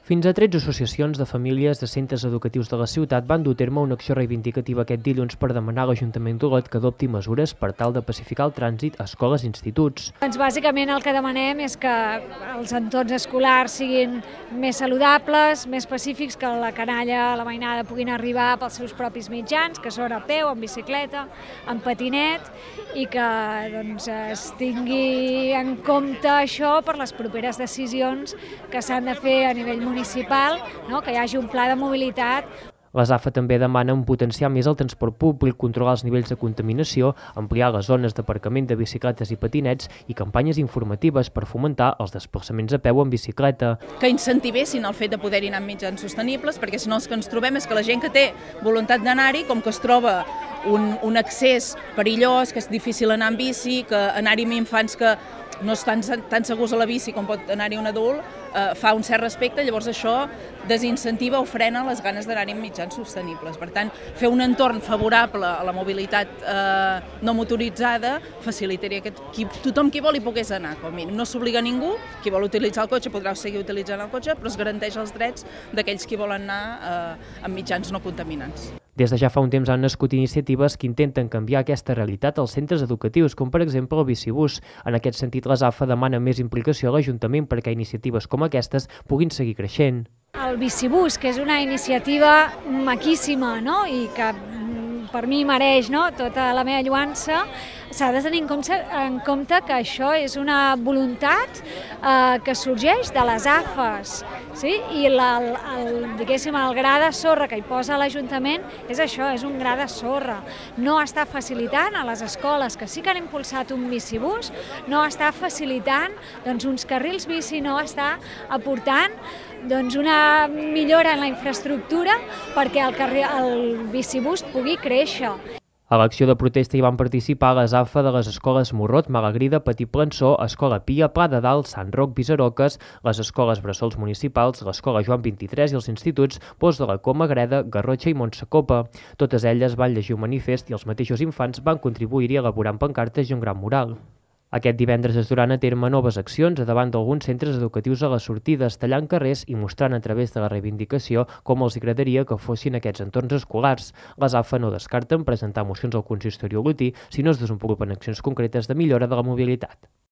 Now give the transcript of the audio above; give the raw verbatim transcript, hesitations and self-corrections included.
Fins a tretze associacions de famílies de centres educatius de la ciutat van dur a terme una acció reivindicativa aquest dilluns per demanar a l'Ajuntament d'Olot que adopti mesures per tal de pacificar el trànsit a escoles i instituts. Doncs bàsicament el que demanem és que els entorns escolars siguin més saludables, més pacífics, que la canalla, la mainada puguin arribar pels seus propis mitjans, que són a peu, en bicicleta, en patinet, i que doncs, es tingui en compte això per les properes decisions que s'han de fer a nivell municipal, no? Que hi hagi un pla de mobilitat. La ZAFA també demana potenciar més el transport públic, controlar els nivells de contaminació, ampliar les zones d'aparcament de bicicletes i patinets i campanyes informatives per fomentar els desplaçaments a peu en bicicleta. Que incentivessin el fet de poder anar amb mitjans sostenibles, perquè si no el que ens trobem és que la gent que té voluntat d'anar-hi, com que es troba un, un accés perillós, que és difícil anar amb bici, que anar-hi amb infants que no estan tan segurs a la bici com pot anar-hi un adult, eh, fa un cert respecte, llavors això desincentiva o frena les ganes d'anar-hi amb mitjans sostenibles. Per tant, fer un entorn favorable a la mobilitat eh, no motoritzada facilitaria que qui, tothom qui vol hi pogués anar, com a mínim. No s'obliga a ningú, qui vol utilitzar el cotxe podrà seguir utilitzant el cotxe, però es garanteix els drets d'aquells qui volen anar eh, amb mitjans no contaminants. Des de ja fa un temps han nascut iniciatives que intenten canviar aquesta realitat als centres educatius, com per exemple el bicibús. En aquest sentit, la ZAFA demana més implicació a l'Ajuntament perquè iniciatives com aquestes puguin seguir creixent. El bicibús, que és una iniciativa maquíssima, no? I que per mi mereix, no? Tota la meva lloança, s'ha de tenir en compte, en compte que això és una voluntat eh, que sorgeix de les A F Es, sí? I la, el, el, diguéssim, el gra de sorra que hi posa l'Ajuntament és això, és un gra de sorra. No està facilitant a les escoles que sí que han impulsat un bicibús, no està facilitant doncs, uns carrils bici, no està aportant doncs, una millora en la infraestructura perquè el, carrer, el bicibús pugui créixer. A l'acció de protesta hi van participar la ZAFA de les escoles Morrot, Malagrida, Petit Plançó, Escola Pia, Pla de Dalt, Sant Roc, Visaroques, les escoles Bressols municipals, l'Escola Joan vint-i-tres i els instituts Pos de la Coma, Greda, Garrotxa i Montsacopa. Totes elles van llegir un manifest i els mateixos infants van contribuir-hi elaborant pancartes i un gran mural. Aquest divendres es duran a terme noves accions a davant d'alguns centres educatius a les sortides, tallant carrers i mostrant a través de la reivindicació com els agradaria que fossin aquests entorns escolars. La ZAFA no descarten presentar mocions al consistori olotí si no es desenvolupen accions concretes de millora de la mobilitat.